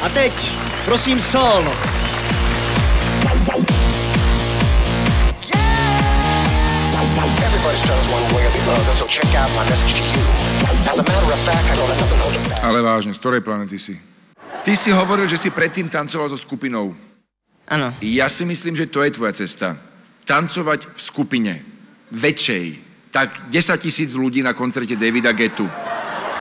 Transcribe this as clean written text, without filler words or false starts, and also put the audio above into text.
A teď, prosím, solo. Ale vážne, z ktorej planety si? Ty si hovoril, že si predtým tancoval so skupinou. Áno. Ja si myslím, že to je tvoja cesta. Tancovať v skupine. Väčšej. Tak 10 000 ľudí na koncerte Davida Guettu.